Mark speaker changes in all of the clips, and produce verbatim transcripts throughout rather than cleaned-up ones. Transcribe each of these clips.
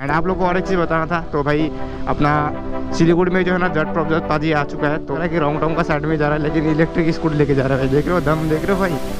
Speaker 1: And आप लोग को और एक चीज़ बताना था, तो भाई अपना सिलीगुड़ी में जो है ना जट प्रभजोत पाजी आ चुका है। तो कि रॉन्ग टाउन का साइड में जा रहा है, लेकिन इलेक्ट्रिक स्कूटी लेके जा रहा है। देख रहे हो दम, देख रहे हो भाई।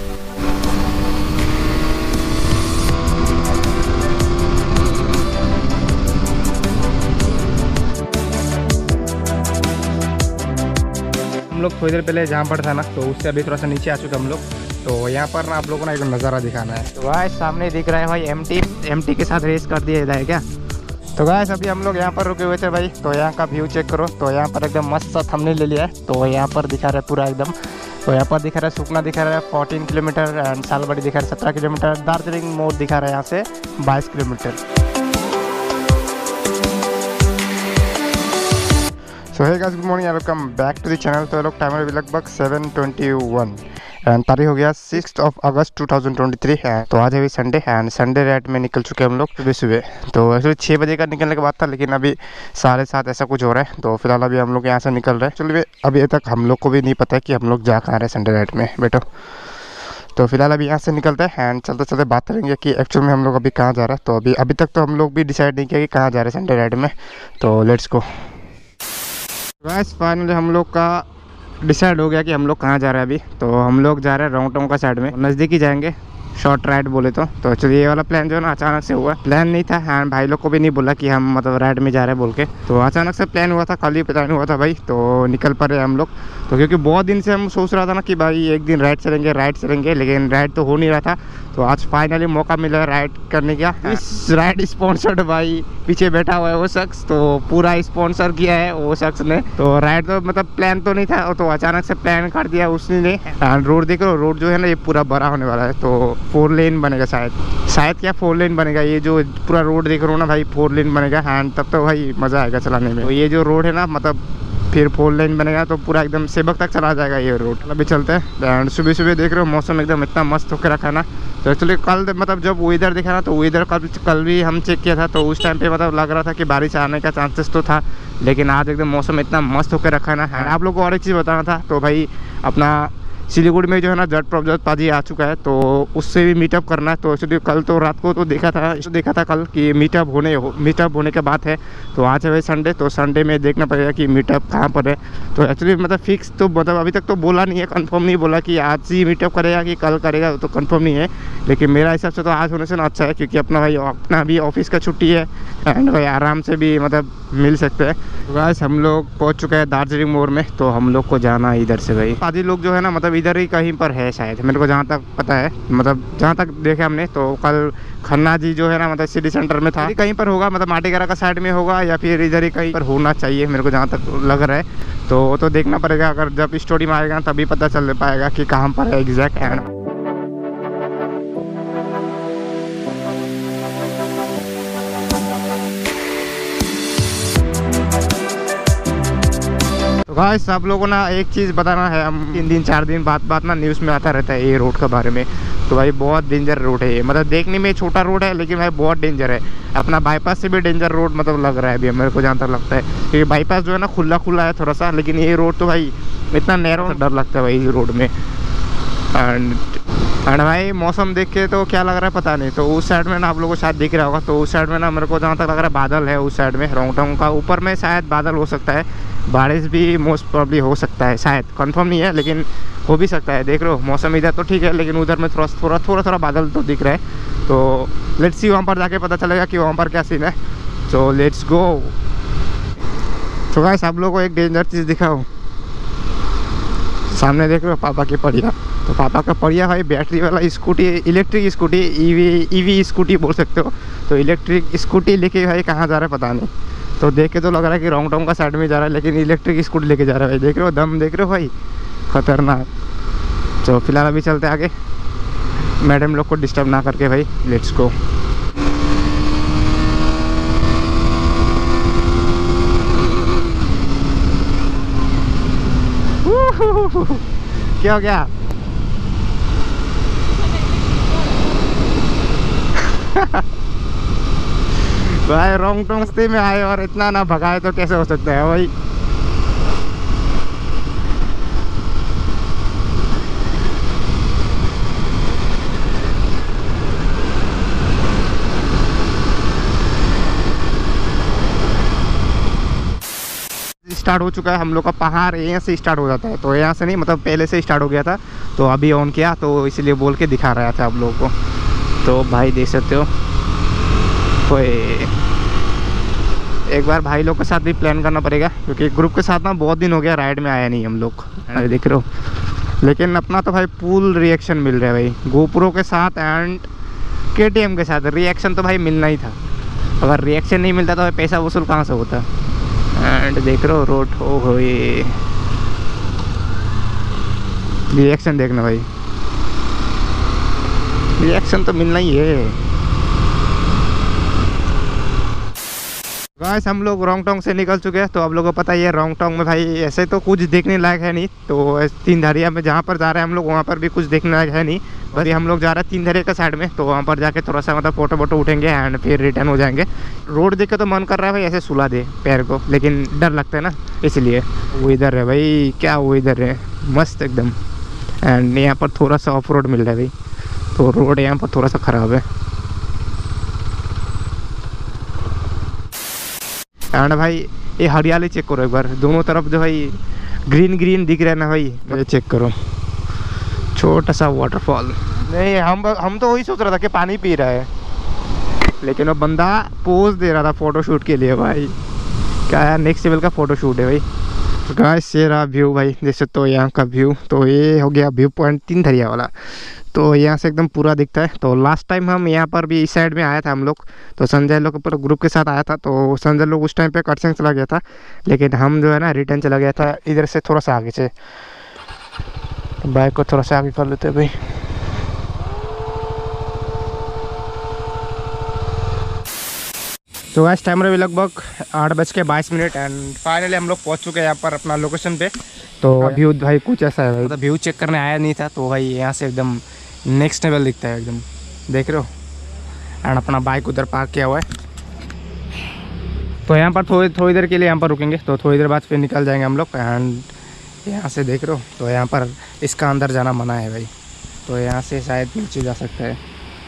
Speaker 1: हम लोग थोड़ी देर पहले जहाँ पर था ना, तो उससे अभी थोड़ा सा नीचे आ चुके हम लोग। तो यहाँ पर ना आप लोगों को ना एक नज़ारा दिखाना है। तो भाई सामने दिख रहा है भाई एमटी एमटी के साथ रेस कर दिया है क्या। तो गाइस अभी हम लोग यहाँ पर रुके हुए थे भाई। तो यहाँ का व्यू चेक करो। तो यहाँ पर एकदम मस्त सा हमने ले लिया है। तो यहाँ पर दिखा रहा है पूरा एकदम। तो यहाँ पर दिखा रहा है सुकना दिखा रहा है फोर्टीन किलोमीटर एंड सालबड़ी दिखा रहा है सत्रह किलोमीटर। दार्जिलिंग मोड़ दिखा रहा है यहाँ से बाईस kilometre. So hey guys, good morning, welcome back to the channel. तो लोग टाइम अभी लगभग सेवन ट्वेंटी वन एंड तारीख हो गया six of August two thousand twenty three है। तो आज अभी संडे है एंड संडे राइड में निकल चुके हम लोग सुबह सुबह। तो एक्चुअली छः बजे का निकलने के बाद था, लेकिन अभी साढ़े सात ऐसा कुछ हो रहा है। तो फिलहाल अभी हम लोग यहाँ से निकल रहे हैं। चलिए अभी तक हम लोग को भी नहीं पता है कि हम लोग जा कहाँ रहे संडे राइड में बेटो। तो फिलहाल अभी यहाँ से निकलते हैं एंड चलते चलते बात करेंगे कि एक्चुअल में हम लोग अभी कहाँ जा रहे हैं। तो अभी अभी तक तो हम लोग भी डिसाइड नहीं किया कि कहाँ जा रहे हैं संडे राइड में। तो लेट्स गो। गाइस फाइनली हम लोग का डिसाइड हो गया कि हम लोग कहाँ जा रहे हैं अभी। तो हम लोग जा रहे हैं रॉन्ग टाउन का साइड में, नज़दीक ही जाएंगे, शॉर्ट राइड बोले तो। तो चलिए ये वाला प्लान जो है ना अचानक से हुआ, प्लान नहीं था। हाँ भाई लोग को भी नहीं बोला कि हम मतलब राइड में जा रहे हैं बोल के। तो अचानक से प्लान हुआ था, कल ही प्लान हुआ था भाई। तो निकल पड़े हम लोग। तो क्योंकि बहुत दिन से हम सोच रहा था ना कि भाई एक दिन राइड चलेंगे राइड चलेंगे, लेकिन राइड तो हो नहीं रहा था। तो आज फाइनली मौका मिला राइड करने का। इस राइड स्पॉन्सर्ड भाई पीछे बैठा हुआ है वो शख्स, तो पूरा स्पॉन्सर किया है वो शख्स ने। तो राइड तो मतलब प्लान तो नहीं था, तो अचानक से प्लान कर दिया उसने। रोड देख लो, रोड जो है ना ये पूरा बड़ा होने वाला है। तो फोर लेन बनेगा शायद शायद क्या फोर लेन बनेगा। ये जो पूरा रोड देख रहे हो ना भाई, फोर लेन बनेगा। हाँ तब तो भाई मज़ा आएगा चलाने में। तो ये जो रोड है ना मतलब फिर फोर लेन बनेगा, तो पूरा एकदम सेबक तक चला जाएगा ये रोड। अभी चलते हैं एंड सुबह सुबह देख रहे हो मौसम एकदम इतना मस्त होकर रखा ना। तो एक्चुअली कल मतलब जब वेदर देखा ना, तो वेदर कल कल भी हम चेक किया था। तो उस टाइम पे मतलब लग रहा था कि बारिश आने का चांसेस तो था, लेकिन आज एकदम मौसम इतना मस्त होकर रखा ना। आप लोग को और एक चीज़ बताना था, तो भाई अपना सिलीगुड़ी में जो है ना जट प्रभजोत पाजी आ चुका है। तो उससे भी मीटअप करना है। तो एक्चुअली कल तो रात को तो देखा था तो देखा था कल कि मीटअप होने हो मीटअप होने के बाद है। तो आज है भाई संडे, तो संडे में देखना पड़ेगा कि मीटअप कहाँ पर है। तो एक्चुअली मतलब फिक्स तो मतलब अभी तक तो बोला नहीं है, कंफर्म नहीं बोला कि आज ही मीटअप करेगा कि कल करेगा, तो कंफर्म नहीं है। लेकिन मेरा हिसाब से तो आज होने से ना अच्छा है, क्योंकि अपना भाई अपना भी ऑफिस का छुट्टी है एंड भाई आराम से भी मतलब मिल सकते हैं। तो गाइस हम लोग पहुँच चुके हैं दार्जिलिंग मोड़ में। तो हम लोग को जाना है इधर से भाई। पाजी लोग जो है ना मतलब इधर ही कहीं पर है शायद, मेरे को जहाँ तक पता है, मतलब जहाँ तक देखे हमने। तो कल खन्ना जी जो है ना मतलब सिटी सेंटर में था, कहीं पर होगा, मतलब माटीगरा का साइड में होगा या फिर इधर ही कहीं पर होना चाहिए, मेरे को जहाँ तक लग रहा है। तो तो देखना पड़ेगा, अगर जब स्टोरी में आएगा तभी पता चल पाएगा कि कहाँ पर है एग्जैक्ट एंड। तो गाइस सब लोगों ना एक चीज़ बताना है, हम तीन दिन चार दिन बाद बाद ना न्यूज़ में आता रहता है ये रोड के बारे में। तो भाई बहुत डेंजर रोड है ये, मतलब देखने में छोटा रोड है लेकिन भाई बहुत डेंजर है। अपना बाईपास से भी डेंजर रोड मतलब लग रहा है अभी मेरे को जहाँ तक लगता है, क्योंकि बाईपास जो है ना खुला खुला है थोड़ा सा, लेकिन ये रोड तो भाई इतना नैरो डर लगता है भाई इस रोड में। एंड एंड भाई मौसम देख के तो क्या लग रहा है पता नहीं। तो उस साइड में ना आप लोगों को शायद दिख रहा होगा, तो उस साइड में ना मेरे को जहाँ तक लग रहा है बादल है उस साइड में रॉन्ग टाउन का ऊपर में शायद बादल हो सकता है, बारिश भी मोस्ट प्रॉब्ली हो सकता है, शायद कंफर्म नहीं है लेकिन हो भी सकता है। देख रहे हो मौसम इधर तो ठीक है, लेकिन उधर में थोड़ा थोड़ा थोड़ा थोड़ा बादल तो दिख रहा है। तो लेट्स सी वहाँ पर जाके पता चलेगा कि वहाँ पर क्या सीन है। तो लेट्स गो। तो गाइस आप लोगों को एक डेंजर चीज़ दिखाऊँ, सामने देख रहे हो पापा की पड़िया। तो पापा का पड़िया भाई बैटरी वाला scooty, electric scooty, EV EV scooty बोल सकते हो। तो इलेक्ट्रिक स्कूटी लेके भाई कहाँ जा रहा है पता नहीं। तो देख के तो लग रहा है कि रॉन्ग टाउन का साइड में जा रहा है, लेकिन इलेक्ट्रिक स्कूटी लेके जा रहा है भाई। देख रहे हो दम, देख रहे हो भाई खतरनाक। तो फिलहाल अभी चलते आगे, मैडम लोग को डिस्टर्ब ना करके भाई। Let's go. क्या हो गया? भाई रॉन्ग रास्ते में आए और इतना ना भगाए तो कैसे हो सकता है भाई। स्टार्ट हो चुका है हम लोग का। पहाड़ यहाँ से स्टार्ट हो जाता है, तो यहाँ से नहीं मतलब पहले से स्टार्ट हो गया था, तो अभी ऑन किया तो इसलिए बोल के दिखा रहा था आप लोगों को। तो भाई देख सकते हो, कोई एक बार भाई लोग के साथ भी प्लान करना पड़ेगा, क्योंकि ग्रुप के साथ ना बहुत दिन हो गया राइड में आया नहीं हम लोग। अरे देख रहे हो, लेकिन अपना तो भाई फुल रिएक्शन मिल रहा है भाई, गोप्रो के साथ एंड केटीएम के साथ रिएक्शन तो भाई मिलना ही था। अगर रिएक्शन नहीं मिलता तो पैसा वसूल कहाँ से होता। एंड देख रहे हो रोड हो गई, रिएक्शन देखना भाई, रिएक्शन तो मिलना ही है। गाइस हम लोग रोंगटोंग से निकल चुके हैं, तो आप लोगों को पता ही है रोंगटोंग में भाई ऐसे तो कुछ देखने लायक है नहीं। तो तीन धरिया में जहाँ पर जा रहे हैं हम लोग वहाँ पर भी कुछ देखने लायक है नहीं, बस हम लोग जा रहे हैं तीन धरिया का साइड में, तो वहाँ पर जाके थोड़ा सा मतलब फोटो वोटो उठेंगे एंड फिर रिटर्न हो जाएंगे। रोड देख के तो मन कर रहा है भाई ऐसे सुला दे पैर को, लेकिन डर लगता है ना, इसलिए। वो इधर है भाई, क्या वो इधर है मस्त एकदम। एंड यहाँ पर थोड़ा सा ऑफ रोड मिल रहा है भाई, तो रोड यहाँ पर थोड़ा सा ख़राब है। एंड भाई ये हरियाली चेक करो एक बार, दोनों तरफ जो भाई ग्रीन ग्रीन दिख रहा है ना भाई, ये चेक करो, छोटा सा वाटरफॉल। नहीं हम हम तो वही सोच रहा था कि पानी पी रहा है, लेकिन वो बंदा पोज दे रहा था फोटो शूट के लिए भाई। क्या यार नेक्स्ट लेवल का फोटो शूट है भाई। तो गाइस ये रहा व्यू भाई, देख सकते हो यहाँ का व्यू। तो ये हो गया व्यू पॉइंट तीन धरिया वाला, तो यहाँ से एकदम पूरा दिखता है। तो लास्ट टाइम हम यहाँ पर भी इस साइड में आया था हम लोग, तो संजय लोग पूरा ग्रुप के साथ आया था। तो संजय लोग उस टाइम पे कटसेंग चला गया था, लेकिन हम जो है ना रिटर्न चला गया था इधर से थोड़ा सा आगे से। तो बाइक को थोड़ा सा आगे कर लेते हैं भाई। तो आज टाइम रहे लगभग आठ बज के बाईस मिनट एंड फाइनली हम लोग पहुंच चुके हैं यहाँ पर अपना लोकेशन पे। तो व्यू भाई कुछ ऐसा है भाई, तो व्यू चेक करने आया नहीं था, तो भाई यहाँ से एकदम नेक्स्ट लेवल दिखता है एकदम, देख रहे हो। एंड अपना बाइक उधर पार्क किया हुआ है, तो यहाँ पर थोड़ी थोड़ी देर के लिए यहाँ पर रुकेंगे, तो थोड़ी देर बाद फिर निकल जाएंगे हम लोग। एंड यहाँ से देख रहे हो, तो यहाँ पर इसका अंदर जाना मना है भाई, तो यहाँ से शायद नीचे जा सकता है।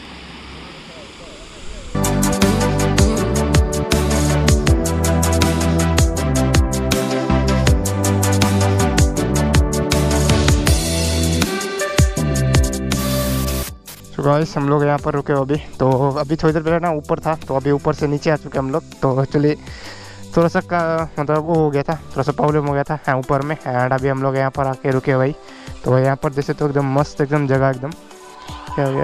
Speaker 1: तो गाइस हम लोग यहाँ पर रुके अभी, तो अभी थोड़ी देर पहले ना ऊपर था, तो अभी ऊपर से नीचे आ चुके हम लोग। तो एक्चुअली थोड़ा सा का मतलब वो हो गया था, थोड़ा सा प्रॉब्लम हो गया था हाँ ऊपर में। एंड अभी हम लोग यहाँ पर आके रुके भाई, तो यहाँ पर जैसे तो एकदम मस्त एकदम जगह एकदम क्या हो गया।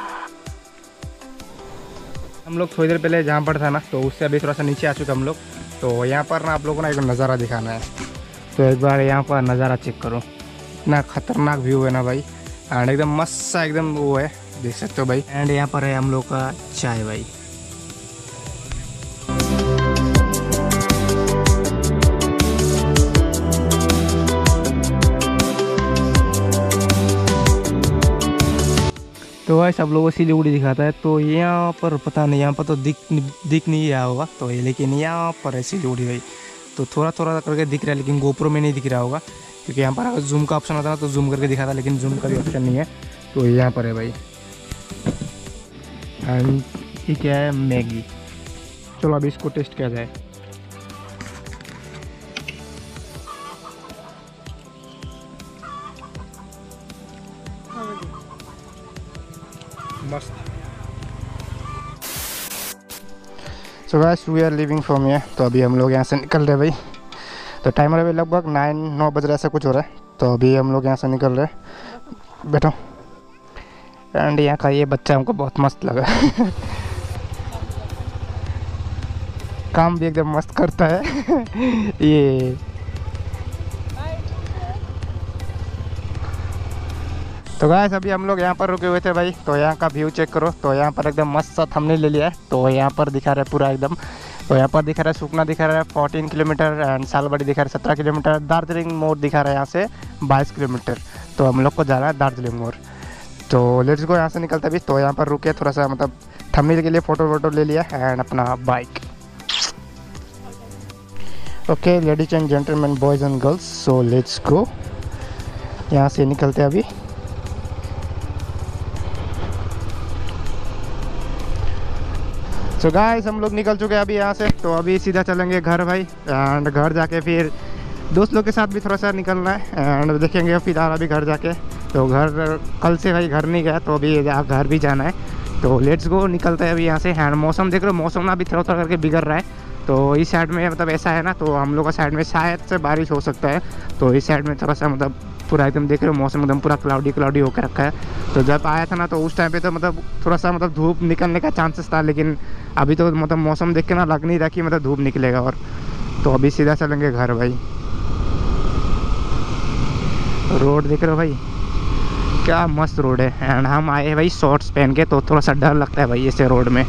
Speaker 1: हम लोग थोड़ी देर पहले जहाँ पर था ना, तो उससे अभी थोड़ा सा नीचे आ चुके हम लोग। तो यहाँ पर ना आप लोगों को ना एक नज़ारा दिखाना है, तो एक बार यहाँ पर नज़ारा चेक करो, इतना खतरनाक व्यू है ना भाई। एंड एकदम मस्त सा एकदम वो है, देख सकते हो भाई। एंड यहाँ पर है हम लोग का चाय भाई। तो भाई सब लोगों को सिलीगुड़ी दिखाता है, तो यहाँ पर पता नहीं, यहाँ पर तो दिख दिख नहीं रहा होगा, तो ये लेकिन यहाँ पर है सिलीगुड़ी भाई। तो थोड़ा थोड़ा करके दिख रहा है, लेकिन गोप्रो में नहीं दिख रहा होगा, क्योंकि यहाँ पर अगर जूम का ऑप्शन होता ना तो जूम करके दिखाता, लेकिन जूम का भी ऑप्शन नहीं है। तो यहाँ पर है भाई। एंड ये क्या है, मैगी। चलो अभी इसको टेस्ट किया जाए। मस्त। So guys we are living from here, तो अभी हम लोग यहाँ से निकल रहे भाई। तो टाइमर अभी लगभग नाइन नौ बज रहा है, ऐसा कुछ हो रहा है। तो अभी हम लोग यहाँ से निकल रहे हैं, बैठो। एंड यहाँ का ये बच्चा हमको बहुत मस्त लगा काम भी एकदम मस्त करता है ये। तो गाइस अभी हम लोग यहाँ पर रुके हुए थे भाई, तो यहाँ का व्यू चेक करो। तो यहाँ पर एकदम मस्त सा थंबनेल ले लिया है, तो यहाँ पर दिखा रहा है पूरा एकदम। तो यहाँ पर दिखा रहा है सुकना दिखा रहा है फोर्टीन किलोमीटर एंड सालबाड़ी दिखा रहा है सत्रह किलोमीटर, दार्जिलिंग मोड़ दिखा रहा है यहाँ से बाईस किलोमीटर। तो हम लोग को जाना है दार्जिलिंग मोड़। तो लेट्स गो, यहाँ से निकलते भी। तो यहाँ पर रुके थोड़ा सा मतलब थंबनेल के लिए फ़ोटो वोटो ले लिया एंड अपना bike. Okay ladies and gentlemen, boys and girls, so let's go. यहाँ से निकलते अभी। तो गाइस हम लोग निकल चुके हैं अभी यहाँ से, तो अभी सीधा चलेंगे घर भाई। एंड घर जाके फिर दोस्त लोग के साथ भी थोड़ा सा निकलना है एंड देखेंगे फिलहाल अभी घर जाके। तो घर कल से भाई घर नहीं गया तो अभी घर भी जाना है, तो लेट्स गो निकलते हैं अभी यहाँ से। एंड मौसम देख रहे हो, मौसम ना अभी थोड़ा थोड़ा करके बिगड़ रहा है। तो इस साइड में मतलब ऐसा है ना, तो हम लोग का साइड में शायद से बारिश हो सकता है। तो इस साइड में थोड़ा सा मतलब पूरा एकदम देख रहे हो मौसम एकदम पूरा क्लाउडी क्लाउडी होकर रखा है। तो जब आया था ना तो उस टाइम पे तो मतलब थोड़ा सा मतलब धूप निकलने का चांसेस था, लेकिन अभी तो मतलब मौसम देख के ना लग नहीं रहा कि मतलब धूप निकलेगा। और तो अभी सीधा चलेंगे घर भाई। रोड देख रहे हो भाई, क्या मस्त रोड है। एंड हम आए भाई शॉर्ट्स पहन के, तो थोड़ा सा डर लगता है भाई ऐसे रोड में,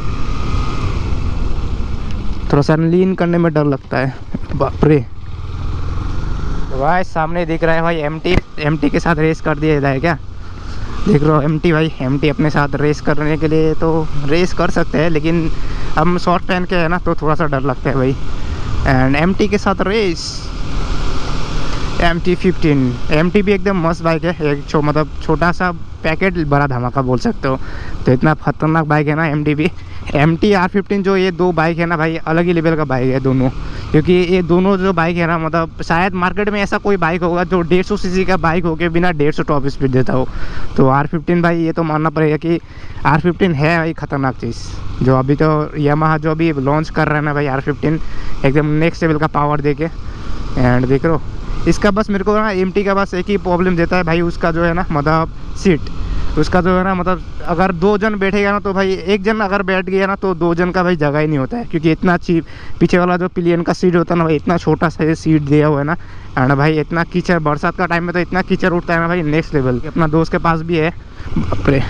Speaker 1: थोड़ा सा लीन करने में डर लगता है। बाप रे, तो भाई सामने दिख रहा है भाई एमटी, एमटी के साथ रेस कर दिया जाए क्या? देख रहे हो एमटी भाई, एमटी अपने साथ रेस करने के लिए तो रेस कर सकते हैं, लेकिन हम शॉर्ट पहन के है ना तो थोड़ा सा डर लगता है भाई। एंड एमटी के साथ race, M T fifteen, M T भी एकदम मस्त बाइक है, एक छो मतलब छोटा सा पैकेट बड़ा धमाका बोल सकते हो। तो इतना खतरनाक बाइक है ना एम टी भी। एम टी आर फिफ्टीन जो ये दो बाइक है ना भाई, अलग ही लेवल का बाइक है दोनों, क्योंकि ये दोनों जो बाइक है ना मतलब शायद मार्केट में ऐसा कोई बाइक होगा जो डेढ़ सौ सी सी का बाइक हो के बिना डेढ़ सौ टॉप स्पीड देता हो। तो आर फिफ्टीन भाई ये तो मानना पड़ेगा कि आर फिफ्टीन है भाई खतरनाक चीज़। जो अभी तो यामाहा जो अभी लॉन्च कर रहा है ना भाई आर फिफ्टीन, एकदम नेक्स्ट लेवल का पावर दे के। एंड देख लो इसका बस मेरे को ना एम टी का बस एक ही प्रॉब्लम देता है भाई, उसका जो है ना मतलब सीट, उसका जो है ना मतलब अगर दो जन बैठेगा ना तो भाई एक जन अगर बैठ गया ना तो दो जन का भाई जगह ही नहीं होता है, क्योंकि इतना चीप पीछे वाला जो पिलियन का सीट होता है ना भाई, इतना छोटा सा सीट दिया हुआ है ना। एंड भाई इतना कीचड़, बरसात का टाइम में तो इतना कीचड़ उठता है ना भाई नेक्स्ट लेवल। अपना दोस्त के पास भी है, बाप रे।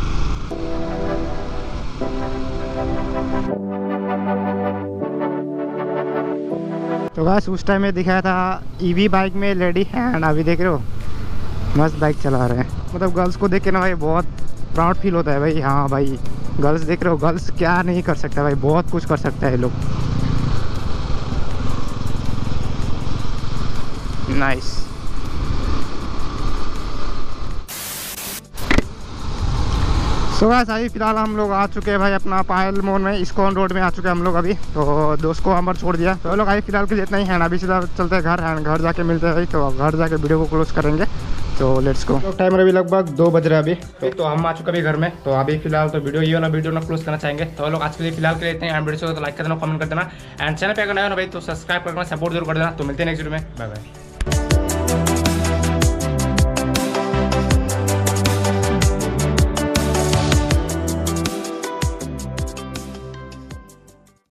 Speaker 1: तो बस उस टाइम में दिखाया था ईवी बाइक में लेडी, एंड अभी देख रहे हो मस्त बाइक चला रहे हैं। मतलब गर्ल्स को देख के ना भाई बहुत प्राउड फील होता है भाई। हाँ भाई गर्ल्स देख रहे हो, गर्ल्स क्या नहीं कर सकता भाई, बहुत कुछ कर सकता है लोग। नाइस। सो गाइस अभी फिलहाल हम लोग आ चुके हैं भाई अपना पायल मोड़ में, इस्कॉन रोड में आ चुके हैं हम लोग अभी। तो दोस्त को हम छोड़ दिया, तो लोग अभी फिलहाल के लिए इतना ही है। अभी सीधा चलते हैं घर, एंड घर जाके मिलते हैं भाई। तो घर जाके वीडियो को क्लोज करेंगे। तो लेट्स गो। तो टाइम अभी लगभग दो बज रहे हैं अभी, तो, तो हम आ चुके अभी घर में। तो अभी फिलहाल तो वीडियो ये वाला वीडियो ना क्लोज करना चाहेंगे। तो लोग आज के लिए फिलहाल के लिए इतने ही। एंड वीडियो को तो लाइक कर देना, कमेंट कर देना, एंड चैनल पे अगर नया हो भाई तो सब्सक्राइब करना, सपोर्ट जरूर कर देना। तो मिलते हैं नेक्स्ट वीडियो में, बाय बाय।